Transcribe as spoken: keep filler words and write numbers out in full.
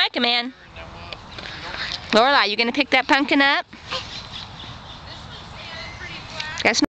like them, man. Lorelai, you gonna pick that pumpkin up? Guess